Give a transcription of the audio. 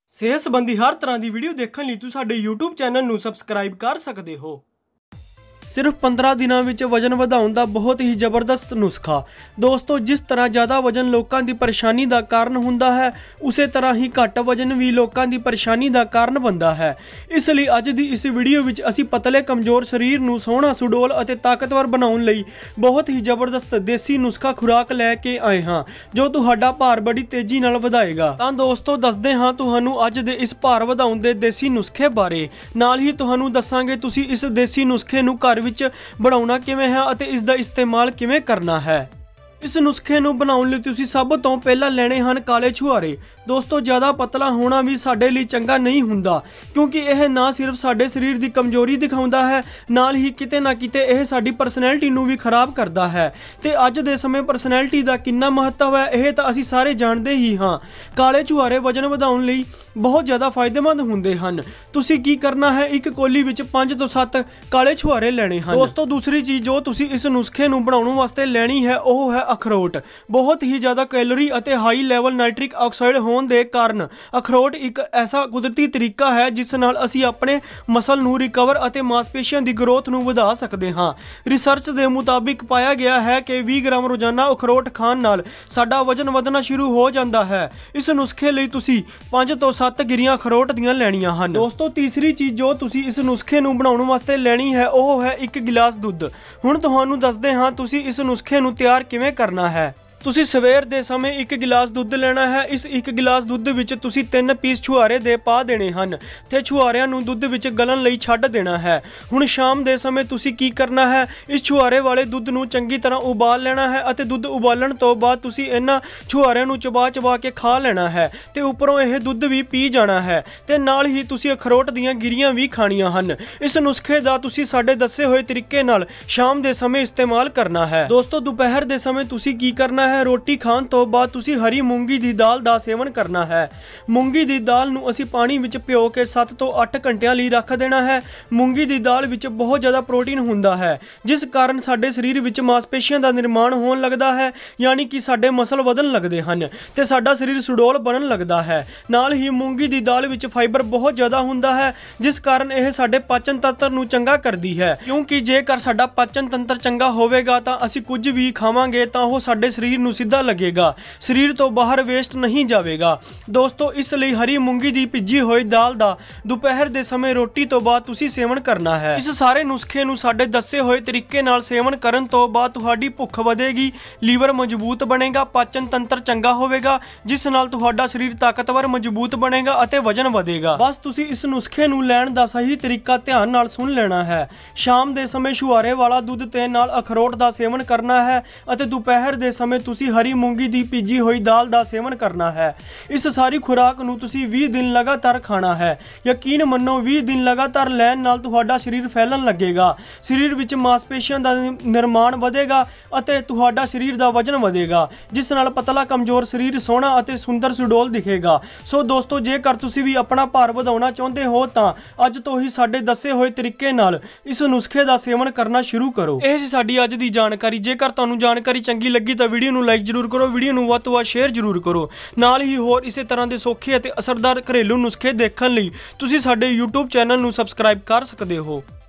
सेहत संबंधी हर तरह की वीडियो देखने लिए तुम साडे YouTube चैनल ਨੂੰ सबसक्राइब कर सकते हो। सिर्फ 15 दिनों में वजन ਵਧਾਉਣ ਦਾ बहुत ही जबरदस्त नुस्खा। दोस्तों, जिस तरह ज़्यादा वजन लोगों की परेशानी का कारण होंदा है, उस तरह ही घट वजन भी लोगों की परेशानी का कारण बनता है। इसलिए अज की इस वीडियो में असी पतले कमज़ोर शरीर नूं सोहना, सुडोल और ताकतवर बनाउण लई बहुत ही जबरदस्त देसी नुस्खा खुराक लैके आए हाँ, जो तुहाडा भार बड़ी तेजी नाल वधाएगा। तां दोस्तों, दसदे हाँ तुहानूं अज दे इस भार वधाउण दे देसी नुस्खे बारे। नाल ही तुहानूं दसांगे तुसीं इस देसी नुस्खे नूं घर विच बनाउणा किवें है अते इस दा इस्तेमाल किवें करना है। इस नुस्खे नूं बनाउण लई तुसीं सब तो पहला लैणे हन काले छुहारे। दोस्तों, ज़्यादा पतला होना भी साडे लई चंगा नहीं हुंदा, क्योंकि यह ना सिर्फ साडे शरीर की कमजोरी दिखाउंदा है, नाल ही किते ना किते यह साडी परसनैलिटी नूं भी खराब करता है। ते अज दे समय परसनैलिटी का कितना महत्व है यह तो असीं सारे जानते ही हाँ। काले छुहारे वजन वधाउण लई बहुत ज़्यादा फायदेमंद होंदे हन। तुसीं की करना है, एक कोली विच 5 तो 7 काले छुहारे लैणे हन। दोस्तों, दूसरी चीज़ जो तुसीं इस नुस्खे नूं बनाउण वास्ते लैणी है वह है अखरोट। बहुत ही ज़्यादा कैलोरी और हाई लैवल नाइट्रिक ऑक्साइड होने के कारण अखरोट एक ऐसा कुदरती तरीका है जिस नाल असी अपने मसल नूं रिकवर और मांसपेशियों की ग्रोथ नूं वधा सकते हाँ। रिसर्च के मुताबिक पाया गया है कि 20 ग्राम रोजाना अखरोट खाण नाल साडा वजन वधना शुरू हो जाता है। इस नुस्खे लई तुसीं 5 तो 7 गिरियां अखरोट दियां लैणियां हन। दोस्तों, तीसरी चीज़ जो तुसीं इस नुस्खे नूं बनाउण वास्ते लैणी है वह है 1 गिलास दुध। हुण तुहानूं दसदे हाँ तुसीं इस नुस्खे नूं तैयार किवें करना है। तुसी सवेर दे समय 1 गिलास दुध लेना है। इस 1 गिलास दुध विच तुसी 3 पीस छुहारे दे पा देने हन ते छुहारिਆਂ ਨੂੰ दुध विच गलन लई छड्ड देना है। हुण शाम दे समय तुसी की करना है, इस छुहारे वाले दुध ਨੂੰ ਚੰਗੀ ਤਰ੍ਹਾਂ उबाल लेना है ਅਤੇ दुध उबालण तो बाद तुसी इन्हां छुहारिਆਂ ਨੂੰ ਚਬਾ के खा लेना है ते उपरों यह दुध भी पी जाना है ते नाल ही तुसी अखरोट दीयां गिरियां भी खाणियां हन। इस नुस्खे दा तुसी साडे दस्से होए तरीके नाल शाम दे समय इस्तेमाल करना है। दोस्तों, दोपहर दे समय तुसी की करना है, रोटी खाण तो बाद तुसी हरी मूंगी दी दाल दा सेवन करना है। मूंगी दी दाल नूं असी पानी विच भिओ के 7 तो 8 घंटिਆਂ ਲਈ रख देना है। मूंगी दी दाल विच बहुत ज़्यादा प्रोटीन हुंदा है, जिस कारण साडे शरीर विच मांसपेशियां दा निर्माण होण लगदा है, यानी कि साडे मसल वधन लगदे हन ते साडा शरीर सुडोल बनन लगदा है। नाल ही मूंगी दी दाल विच फाइबर बहुत ज़्यादा हुंदा है, जिस कारण यह साडे पाचन तंत्र नूं चंगा करदी है, क्योंकि जेकर साडा पाचन तंत्र चंगा होवेगा तां असी कुछ भी खावांगे तां ओह साडे शरीर नूं सीधा लगेगा, शरीर तो बाहर वेस्ट नहीं जाएगा। दोस्तों, इसलिए हरी मूंगी दी भिजी हुई दाल दा दोपहर दे समय रोटी तो बाद तुसी सेवन करना है। इस सारे नुस्खे नूं साडे दस्से हुए तरीके नाल सेवन करन तो बाद तुहाडी भुख वधेगी, लीवर मजबूत बनेगा, पाचन तंत्र चंगा होवेगा, जिस नाल तुहाडा शरीर ताकतवर मजबूत बनेगा अते वजन वधेगा। बस तुसी इस नुस्खे नूं लैण दा सही तरीका ध्यान नाल सुन लेना है। शाम दे समय छुहारे वाला दुध ते नाल अखरोट दा सेवन करना है अते दोपहर दे समय तुसी हरी मूंगी दी भीजी हुई दाल दा सेवन करना है। इस सारी खुराक नूं तुसी 20 दिन लगातार खाना है। यकीन मन्नो, 20 दिन लगातार लैण नाल तुहाडा शरीर फैलन लगेगा, शरीर विच मांसपेशियां दा निर्माण वधेगा अते तुहाडा शरीर दा वजन वधेगा, जिस नाल पतला कमजोर शरीर सोहना अते सुंदर सुडोल दिखेगा। सो दोस्तों, जेकर तुसी भी अपना भार वधाउणा चाहुंदे हो तां अज तो ही साडे दस्से होए तरीके नाल इस नुस्खे दा सेवन करना शुरू करो। ਇਹ ਸੀ ਸਾਡੀ ਅੱਜ ਦੀ ਜਾਣਕਾਰੀ। ਜੇਕਰ ਤੁਹਾਨੂੰ ਜਾਣਕਾਰੀ ਚੰਗੀ ਲੱਗੀ ਤਾਂ ਵੀਡੀਓ ਨੂੰ ਲਾਈਕ ਜ਼ਰੂਰ ਕਰੋ, ਵੀਡੀਓ ਨੂੰ ਵੱਧ ਤੋਂ ਵੱਧ ਸ਼ੇਅਰ ਜ਼ਰੂਰ ਕਰੋ। ਨਾਲ ਹੀ ਹੋਰ ਇਸੇ ਤਰ੍ਹਾਂ ਦੇ ਸੌਖੇ ਅਤੇ ਅਸਰਦਾਰ ਘਰੇਲੂ ਨੁਸਖੇ ਦੇਖਣ ਲਈ ਤੁਸੀਂ ਸਾਡੇ YouTube ਚੈਨਲ ਨੂੰ ਸਬਸਕ੍ਰਾਈਬ ਕਰ ਸਕਦੇ ਹੋ।